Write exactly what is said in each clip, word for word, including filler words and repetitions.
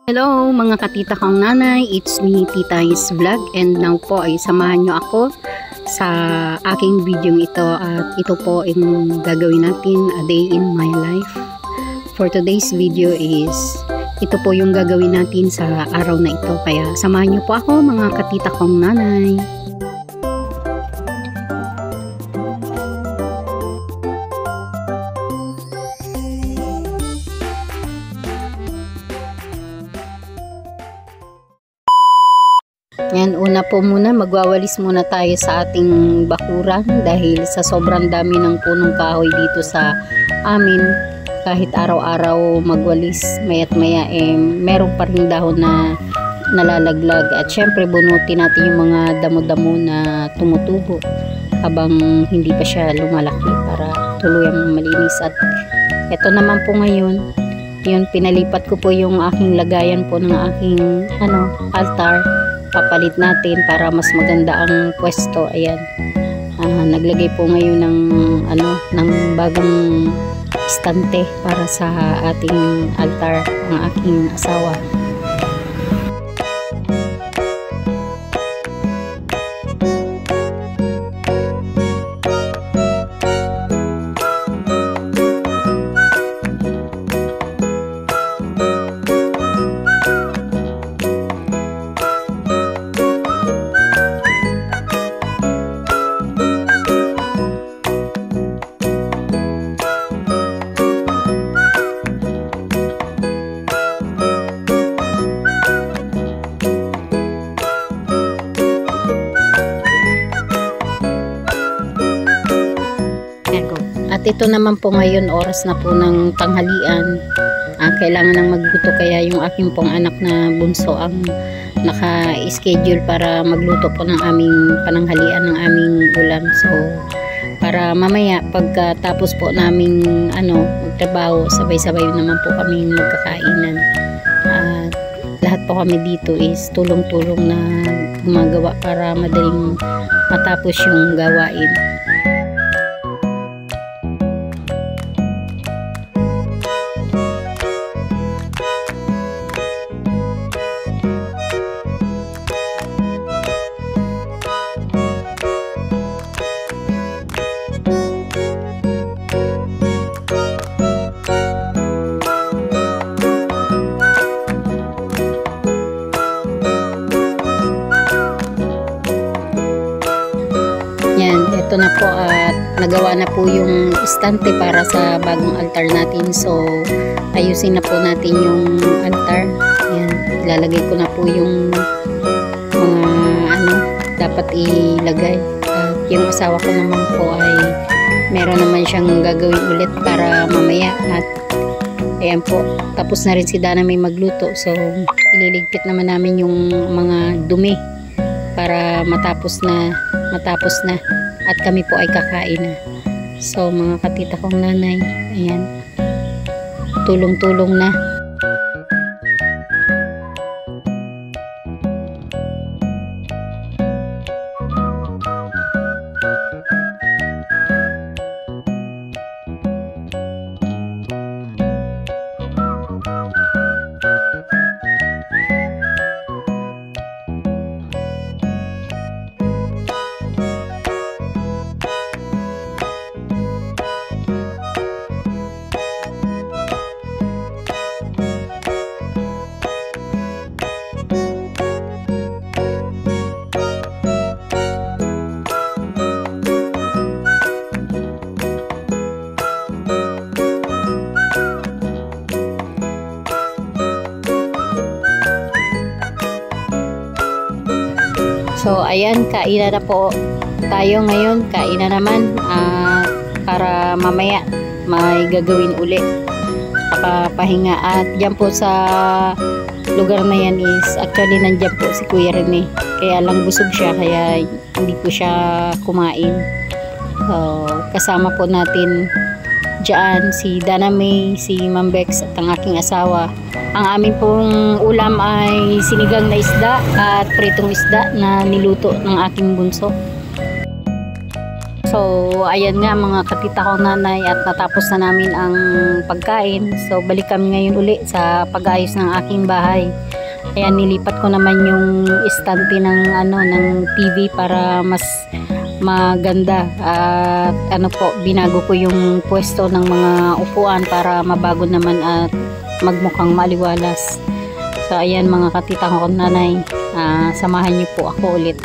Hello mga katita kong nanay, it's me Tita Is Vlog, and now po ay samahan nyo ako sa aking video ito, at ito po yung gagawin natin, a day in my life. For today's video is ito po yung gagawin natin sa araw na ito, kaya samahan nyo po ako mga katita kong nanay. Yan, una po muna, magwawalis muna tayo sa ating bakuran dahil sa sobrang dami ng punong kahoy dito sa amin. Kahit araw-araw magwalis, maya't maya eh, meron pa rin dahon na nalalaglag. At syempre bunutin natin yung mga damo-damo na tumutubo habang hindi pa siya lumalaki para tuluyang malinis. At ito naman po ngayon, yun, pinalipat ko po yung aking lagayan po ng aking ano, altar. Papalit natin para mas maganda ang pwesto. Ayan, uh, naglagay po ngayon ng ano, ng bagong istante para sa ating altar ang aking asawa. At ito naman po ngayon, oras na po ng tanghalian. Ah, kailangan nang magluto, kaya yung aking pong anak na bunso ang naka-schedule para magluto po ng aming pananghalian, ng aming ulam. So, para mamaya pagkatapos po naming ano, magtrabaho, sabay-sabay naman po kaming magkakainan. At lahat po kami dito is tulong-tulong na gumagawa para madaling matapos yung gawain. Ito na po, at nagawa na po yung istante para sa bagong altar natin. So ayusin na po natin yung altar. Ayan, ilalagay ko na po yung mga ano dapat ilagay. At yung asawa ko naman po ay meron naman siyang gagawin ulit para mamaya. At ayan po, tapos na rin si Dana may magluto. So ililigpit naman namin yung mga dumi para matapos na matapos na at kami po ay kakain na. So mga katita kong nanay, ayan, tulong-tulong na. So ayan, kainan na po tayo ngayon, kainan naman, uh, para mamaya may gagawin uli, papahinga. At dyan po sa lugar na yan is actually nandyan po si Kuya Rene, kaya lang busog siya kaya hindi po siya kumain. So kasama po natin dyan si Dana May, si Ma'am Bex at ang aking asawa. Ang aming pong ulam ay sinigang na isda at pritong isda na niluto ng aking bunso. So, ayan nga mga katita ko nanay at natapos na namin ang pagkain. So, balik kami ngayon uli sa pag-ayos ng aking bahay. Ayan, nilipat ko naman yung istante ng, ano, ng T V para mas maganda. At ano po, binago ko yung pwesto ng mga upuan para mabago naman at magmukhang maliwalas. So, ayan mga katita ko nanay, uh, samahan niyo po ako ulit.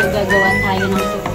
Maggagawa tayo ng turon.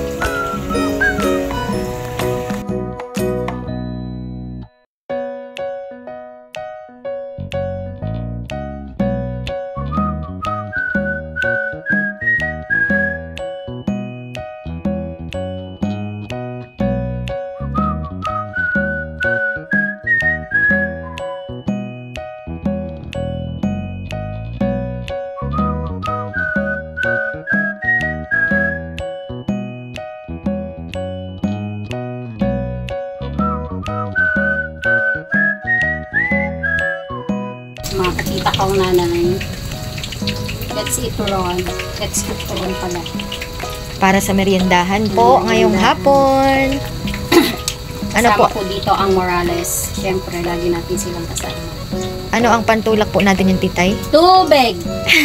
Mga kakita kong nanay. Let's eat turon. Let's cook turon pala. Para sa meriendahan po ngayong hapon. Ano Kasama po? po dito ang Morales. Siyempre, lagi natin silang kasama. Ano ang pantulak po natin yung titay? Tubig!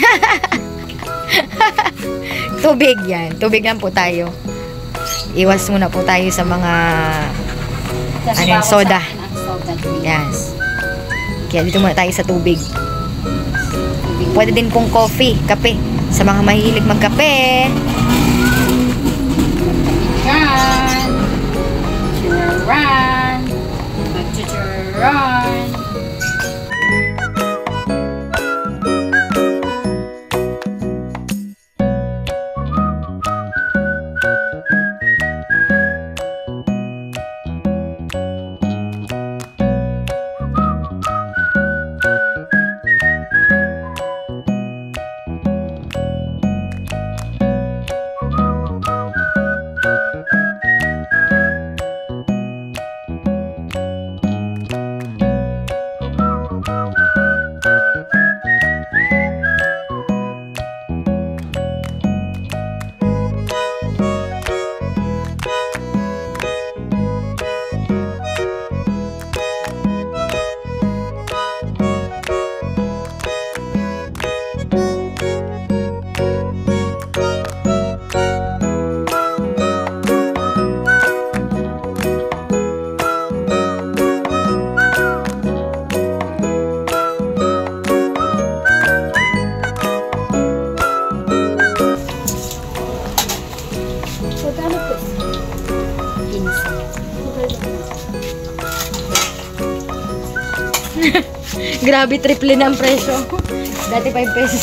Tubig yan. Tubig lang po tayo. Iwas muna po tayo sa mga Kasi Ano yun, bawal soda. sa akin ang soda drinks. yes. Kaya dito muna tayo sa tubig. Tubig. Pwede din pong coffee, kape. Sa mga mahilig magkape. Yan! Churan! Magchuchuran! Grabe, triple na ang presyo. Dati five pesos.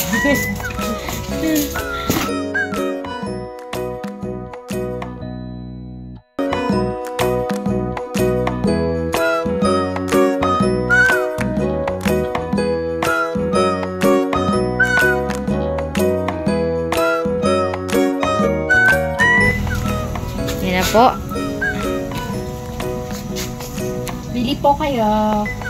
Yan na po. Bili po kayo.